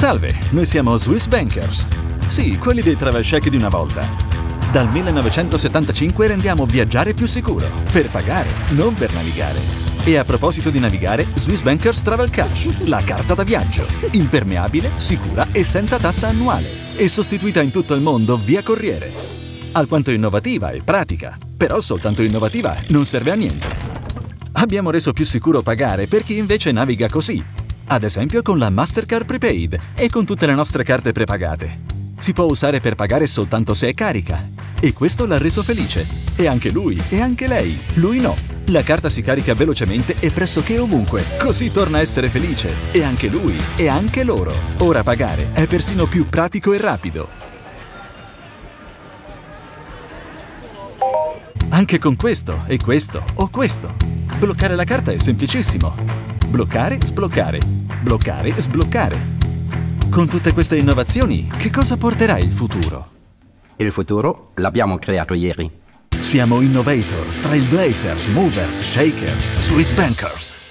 Salve, noi siamo Swiss Bankers. Sì, quelli dei travel check di una volta. Dal 1975 rendiamo viaggiare più sicuro. Per pagare, non per navigare. E a proposito di navigare, Swiss Bankers Travel Cash, la carta da viaggio. Impermeabile, sicura e senza tassa annuale. E sostituita in tutto il mondo via corriere. Alquanto innovativa e pratica. Però soltanto innovativa non serve a niente. Abbiamo reso più sicuro pagare per chi invece naviga così. Ad esempio con la Mastercard Prepaid e con tutte le nostre carte prepagate. Si può usare per pagare soltanto se è carica. E questo l'ha reso felice. E anche lui, e anche lei. Lui no. La carta si carica velocemente e pressoché ovunque. Così torna a essere felice. E anche lui, e anche loro. Ora pagare è persino più pratico e rapido. Anche con questo, e questo, o questo. Bloccare la carta è semplicissimo. Bloccare, sbloccare. Bloccare, sbloccare. Con tutte queste innovazioni, che cosa porterà il futuro? Il futuro l'abbiamo creato ieri. Siamo innovators, trailblazers, movers, shakers, Swiss Bankers.